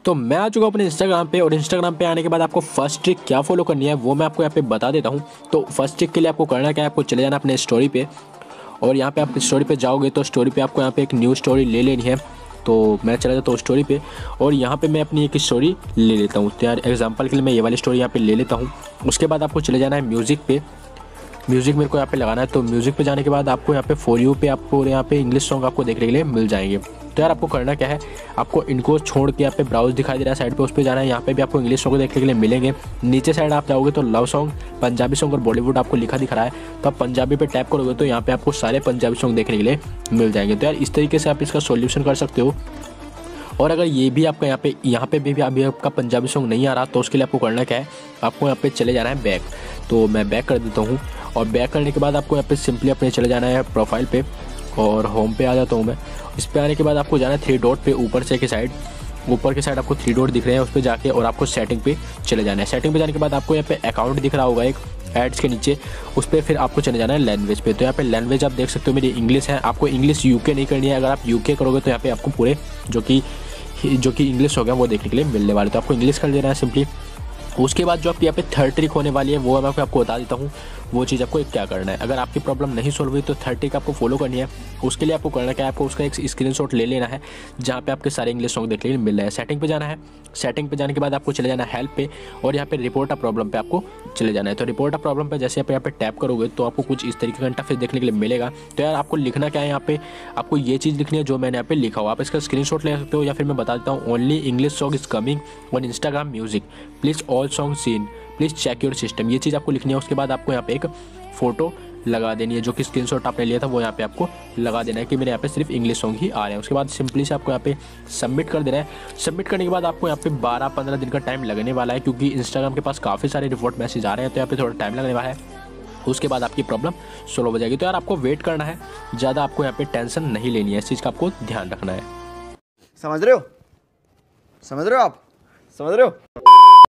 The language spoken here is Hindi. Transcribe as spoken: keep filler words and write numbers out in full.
तो मैं आ चुका हूँ अपने इंस्टाग्राम पे, और इंस्टाग्राम पे आने के बाद आपको फर्स्ट ट्रिक क्या फॉलो करनी है वो मैं आपको यहाँ पे बता देता हूँ। तो फर्स्ट ट्रिक के लिए आपको करना क्या है, आपको चले जाना अपने स्टोरी पे, और यहाँ पे आप स्टोरी पे जाओगे तो स्टोरी पे आपको यहाँ पे एक न्यू स्टोरी ले लेनी है। तो मैं चला जाता हूँ स्टोरी पे, और यहाँ पे मैं अपनी एक स्टोरी ले लेता हूँ। तो यार एग्जांपल के लिए मैं ये वाली स्टोरी यहाँ पे ले लेता हूँ। उसके बाद आपको चले जाना है म्यूज़िक पे, म्यूज़िक मेरे को यहाँ पे लगाना है। तो म्यूज़िक पे जाने के बाद आपको यहाँ पे फॉर यू पे आपको यहाँ पे इंग्लिश सॉन्ग आपको देखने के लिए मिल जाएंगे। तो यार आपको करना क्या है, आपको इनको छोड़ के यहाँ पे ब्राउज दिखाई दे रहा है साइड पे, उस पर जाना है। यहाँ पे भी आपको इंग्लिश सॉन्ग देखने के लिए मिलेंगे। नीचे साइड आप जाओगे तो लव सॉन्ग, पंजाबी सॉन्ग और बॉलीवुड आपको लिखा दिख रहा है। तो आप पंजाबी पे टैप करोगे तो यहाँ पे आपको सारे पंजाबी सॉन्ग देखने के लिए मिल जाएंगे। तो यार इस तरीके से आप इसका सोल्यूशन कर सकते हो। और अगर ये भी आपका यहाँ पे यहाँ पे भी, भी अभी आपका पंजाबी सॉन्ग नहीं आ रहा तो उसके लिए आपको करना क्या है, आपको यहाँ पे चले जाना है बैक। तो मैं बैक कर देता हूँ, और बैक करने के बाद आपको यहाँ पे सिंपली अपने चले जाना है प्रोफाइल पे, और होम पे आ जाता हूँ मैं। इस पे आने के बाद आपको जाना है थ्री डॉट पे, ऊपर से के साइड ऊपर के साइड आपको थ्री डॉट दिख रहे हैं, उस पर जाके और आपको सेटिंग पे चले जाना है। सेटिंग पे जाने के बाद आपको यहाँ पे अकाउंट दिख रहा होगा एक एड्स के नीचे, उस पर फिर आपको चले जाना है लैंग्वेज पे। तो यहाँ पे लैंग्वेज आप देख सकते हो मेरी इंग्लिश है। आपको इंग्लिश यूके नहीं करनी है, अगर आप यूके करोगे तो यहाँ पे आपको पूरे जो कि जो कि इंग्लिश हो गया वो देखने के लिए मिलने वाले। तो आपको इंग्लिश कर देना है सिंपली। उसके बाद जो आपकी यहाँ पे थर्ड ट्रिक होने वाली है वो मैं आपको बता देता हूँ, वो चीज़ आपको क्या करना है। अगर आपकी प्रॉब्लम नहीं सॉल्व हुई तो थर्ड ट्रिक आपको फॉलो करनी है। उसके लिए आपको करना क्या है, आपको उसका एक स्क्रीनशॉट ले लेना है जहाँ पे आपके सारे इंग्लिश सॉन्ग देखने के लिए मिल रहे हैं। सेटिंग पे जाना है, सेटिंग पे जाने के बाद आपको चले जाना है हेल्प पे, और यहाँ पे रिपोर्ट अ प्रॉब्लम पे आपको चले जाना है। तो रिपोर्ट अ प्रॉब्लम पे जैसे आप यहाँ पे टैप करोगे तो आपको कुछ इस तरीके का इंटरफेस देखने के लिए मिलेगा। तो यार आपको लिखना क्या है, यहाँ पे आपको ये चीज़ लिखनी है जो मैंने यहाँ पे लिखा हुआ। आप इसका स्क्रीनशॉट ले सकते हो, या फिर मैं बता देता हूँ, only English song is coming on Instagram music, please all song seen, please check your system. ये चीज़ आपको लिखनी है। उसके बाद आपको यहाँ पे एक फ़ोटो लगा देनी है, जो कि स्क्रीनशॉट आपने लिया था वो यहाँ पे आपको लगा देना है कि मेरे यहाँ पे सिर्फ इंग्लिश सॉन्ग ही आ रहे हैं। उसके बाद सिंपली से आपको यहाँ पे सबमिट कर देना है। सबमिट करने के बाद आपको यहाँ पे बारह पंद्रह दिन का टाइम लगने वाला है, क्योंकि इंस्टाग्राम के पास काफ़ी सारे रिपोर्ट मैसेज आ रहे हैं, तो यहाँ पे थोड़ा टाइम लगने वाला है। उसके बाद आपकी प्रॉब्लम सॉल्व हो जाएगी। तो यार आपको वेट करना है, ज़्यादा आपको यहाँ पे टेंशन नहीं लेनी है, इस चीज़ का आपको ध्यान रखना है। समझ रहे हो समझ रहे हो आप समझ रहे हो